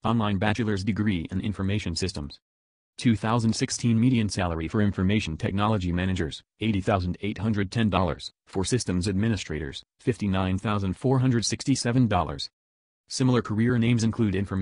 Online bachelor's degree in information systems. 2016 median salary for information technology managers, $80,810. For systems administrators, $59,467. Similar career names include information